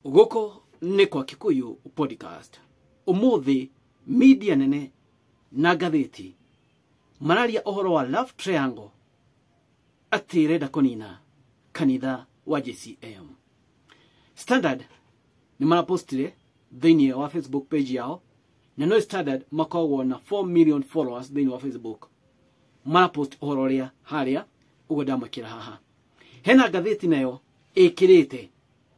Goko nĩ kwa Kikuyu podcast. Umuthi media nene na gatheti mararia ohoro wa love triangle atirenda kunina kanitha wa JCM. Standard ni marapostire thĩinĩ wa Facebook page yao, na no Standard makoragwo na 4 million followers thĩinĩ wa Facebook. Marapost ohoro ria haria ugo ndamakira haha. Hena gatheti nayo ĩkĩrĩte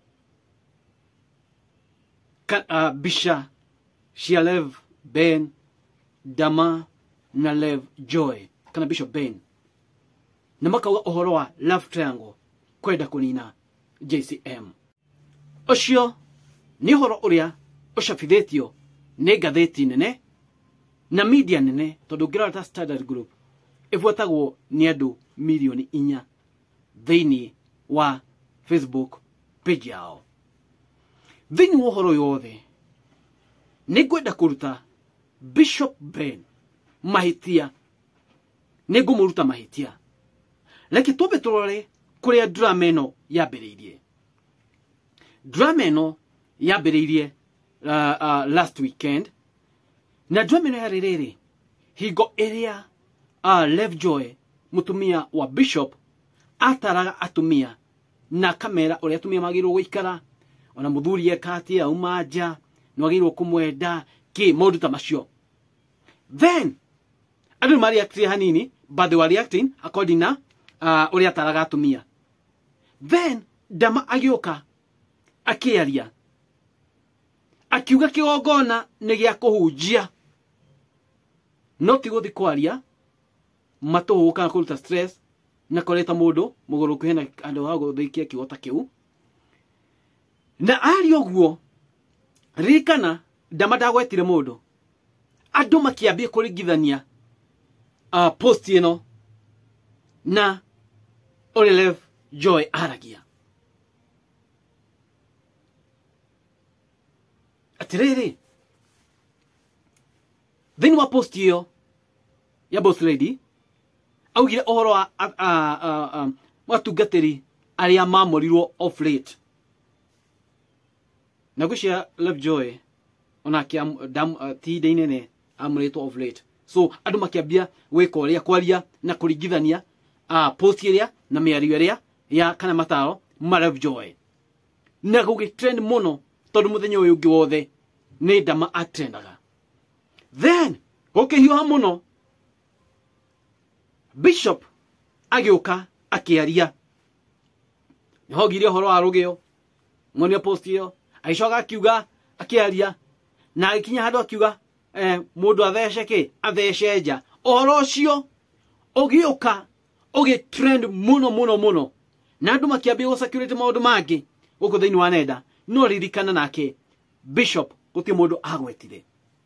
Bisha, Shialev, Ben, Dama, na Lev Joy. Kana Bishop Ben. Na makauga ohoro wa love triangle kwenda kunina JCM. Ocio ni horo uria ucabithitio ni gatheti nene na media nene, tondu ngirata Standard Group ifuatagwo ni andu milioni 4 thĩinĩ wa Facebook page yao. Thĩinĩ wa ũhoro yothe nĩngwenda kũruta Bishop Ben mahĩtia, nĩngũmũruta mahĩtia. Reke twambe tũrore kũrĩa drama ĩno yambĩrĩirie. Drama ĩno yambĩrĩirie last weekend, na drama ĩno yarĩ rĩrĩ, hingo ĩrĩa Lev Joy mũtumia wa Bishop ataraga atumia na kamera ũrĩa atumia magĩrĩirwo gũikara, ona muthuri ekati auma nja nwagirwo kumwenda ki maundu ta macio. Then andu mari react hanini, but they were reacting according na uria taraga atumia. Then Dama agioka akiaria akiuga kigongona ni gia kuhunjia, no ti guthi kwaria matuhuka kuruta stress na koleta mundu muguruku hena andu ha guthikia kigota kiu. Na ari oguo rikana Dama ndagwetire mundu, andu makiambia kurigithania post ino na Lev Joy aragia. Atiriri thĩinĩ wa post iyo ya boss lady augire ohoro wa matungatĩri aria mamorirwo off late. Nagushia Lev Joy ona kia ti deinene amreto of late. So andu makiambia gwika uria kwaria na kurigithania post iria na miario iria ya kana mataro ma Lev Joy. Na gugitrend muno tondu muthenya uyu ungi wothe ni Dama atrendaga. Then gukihiuha muno Bishop agioka akiaria. Nihogire horo wa rugio ng'onia post iyo aicoka akiuga akiaria na ikinya handu akiuga mundu athece ki athece nja. Ohoro ucio ugioka ugitrend muno na andu makiambia gusecurity maundu mangi guku thĩinĩ wa nenda. No ririkana nake Bishop guti mundu agwetire.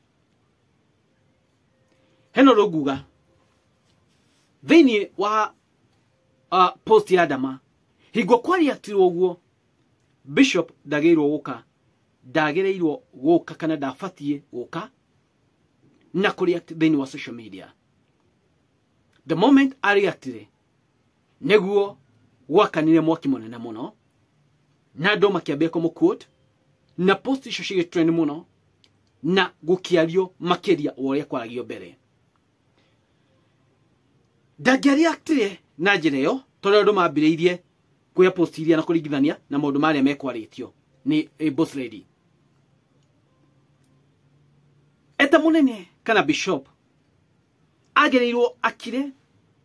Heno ruguga thĩinĩ wa post ya Dama hingo kwaria tirwo guo Bishop ndagĩrĩirwo gũka kana ndabatie gũka na kũreact thĩinĩ wa social media. The moment areactire nĩguo gwakanire mwaki mũnene mũno, na andũ makĩambia kũmũquote na post icio cigĩtrend mũno na gũkiario makĩria ũrĩa kwaragio mbere. Ndangĩreactire na njĩra ĩyo tondũ andũ mambĩrĩirie kuya post iria na kurigithania na maundu maria mekwaritio ni boss lady. Eta munene kana Bishop agereirwo akire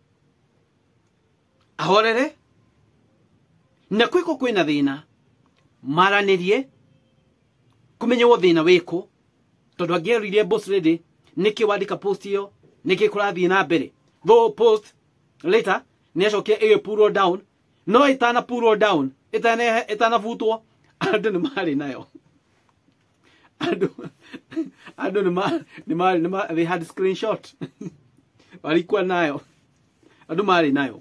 ahorere na kwiko kwina thina maranirie kumenyewo thina wiko tondu angeririe boss lady niki wandika post iyo niki kurathie na mbere. Though post later neshokia iyo pull down, no itana pull down, itana vutwo andu ni mari nayo. Andu ni mari they had screenshot walikuwa nayo, andu mari nayo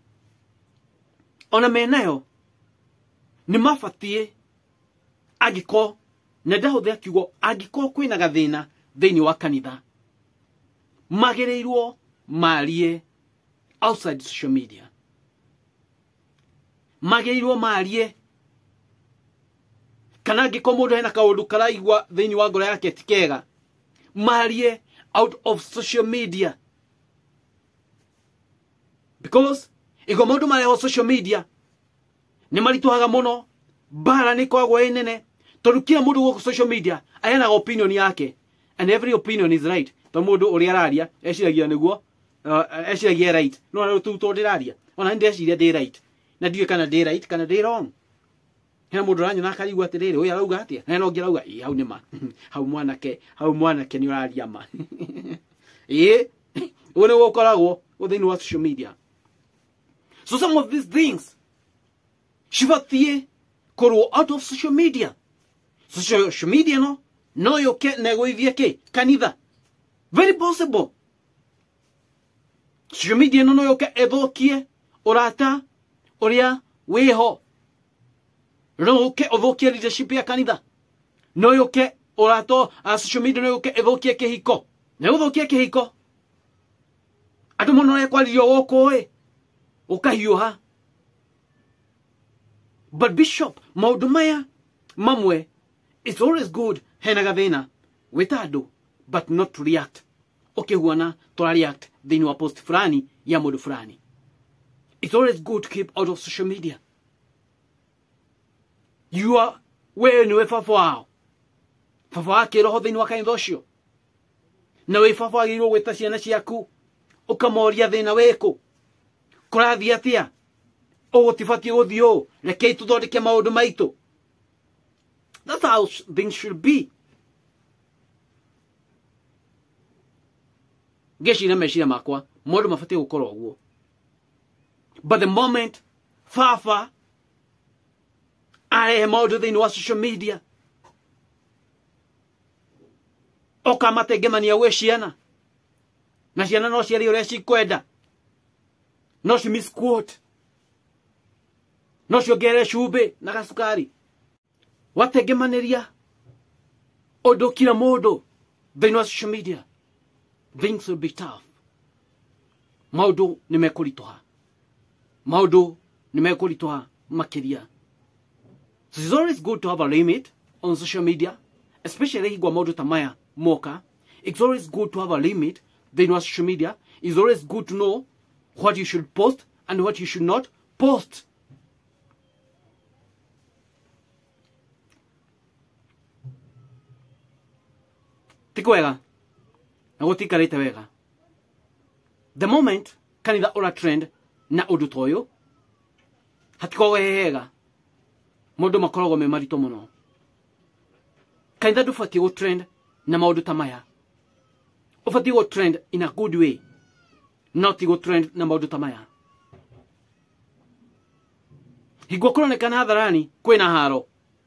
ona me nayo. Ni mafatie agiko na ndahuthe kiugo agiko kwina gathina thĩinĩ wa kanitha magereirwo marie outside social media. Magĩrĩirwo marie kana angĩkorwo mũndũ hena kaũndũ karaigua thĩinĩ wa ngoro yake ti kega, marie out of social media, because iko maũndũ marĩa social media nĩ maritũhaga mũno, bara nĩ koragwo ĩ nene, tondũ kila mũndũ gũkũ social media aheanaga opinion yake, and every opinion is right. Tondũ mũndũ ũrĩa araria eciragia nĩguo eciragia right, no na tu ndĩraria ona ndĩreciria ndĩ right, na ndiũĩ kana ndĩ right kana ndĩ wrong. Hena mũndũ aranyona akarigwo atĩrĩrĩ, ũyũ arauga atĩa, na hena ũngĩ arauga hau nĩ ma hau mwanake nĩ ũraria ma ũguo nĩguo ũkoragwo thĩinĩ wa social media. So some of these things cibatiĩ korwo out of social media. Social media no yũke na ĩgũithie kĩ kanitha, very possible. Social media no yũke ĩthũkie ũrata ũrĩa wĩho, no yũke ũthũkie leadership ya kanitha, no yũke ũrato social media no yũke ĩthũkie kĩhiko, na ũthũkie kĩhiko andũ mũno nĩ kwaririo gũkũ ũkahiũha. But Bishop, maũndũ maya mamwe, it's always good hena gathĩna wĩta andũ, but not to react ũkĩhuana tũra react thĩinĩ wa post fulani ya mũndũ fulani. It's always good to keep out of social media. You are we nĩwe baba wao, baba wa kĩroho thĩinĩ wa kanitha ũcio, na wĩ baba wagĩrĩirwo gwĩta ciana ciaku ũkamoria thĩna wĩkũ, kũrathiĩ atĩa, ũgũtibatiĩ gũthiĩ ũũ, rekei tũthondeke maũndũ maitũ. That's how things should be. Ngeciria meciria makwa maũndũ mabatiĩ gũkorwo ũguo. But the moment baba arehe maũndũ thĩinĩ wa social media, ũkamatengemania gwĩ ciana, na ciana no ciarie ũrĩa cikwenda, no ci misquote, no ciongerere cumbĩ na gacukari, watengemanĩria ũndũ kila mũndũ thĩinĩ wa social media, things will be tough. Maũndũ nĩ mekũritũha, maũndũ nĩ mekũritũha makĩria. So it's always good to have a limit on social media, especially higwa maũndũ ta maya moka. It's always good to have a limit thĩinĩ wa social media. It's always good to know what you should post and what you should not post. Tikwega na gũtikarĩte wega. The moment kanitha ũra trend na ũndũ ta ũyũ, hatikoragwo hega, maũndũ makoragwo me maritũ mũno. Kanitha ndũbatiĩ gũ trend na maũndũ ta maya, ũbatiĩ gũ trend in a good way, not gũ trend na maũndũ ta maya. Higwa kũronekana hadharani kwĩna haro,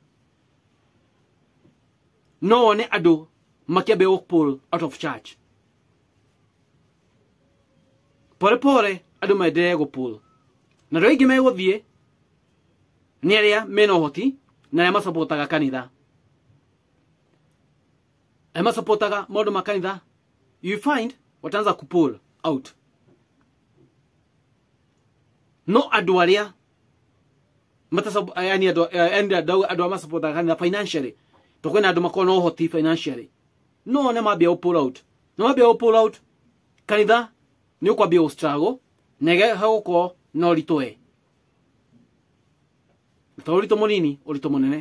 no wone andũ makiambia gũpull out of church. Pore pore andũ maendelee gũpull, na rĩu aingĩ megũthiĩ nĩ arĩa mena ũhoti na arĩa masapotaga kanitha, arĩa masapotaga maũndũ ma kanitha. You find wataanza kupull out, no andũ arĩa yani andũ masapotaga kanitha financially, to kwĩna andũ makorwo na ũhoti financially, no ne mambia gũpull out, no mambia gũpull out, kanitha nĩ ũkwambia gũ-struggle na gũkorwo na ũritũ ũritũ mũnini, ũritũ mũnene.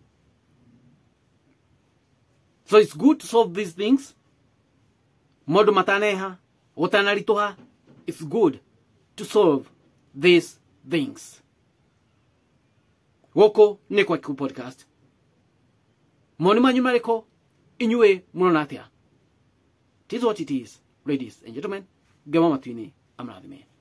So it's good to solve these things. Maũndũ mataneha gũtanaritũha, it's good to solve these things. Gũkũ nĩ Kwa Kikuyu Podcast. Maoni manyu marĩkũ inyuĩ mũrona atĩa? It is what it is, ladies and gentlemen. Gema matuini amrathime.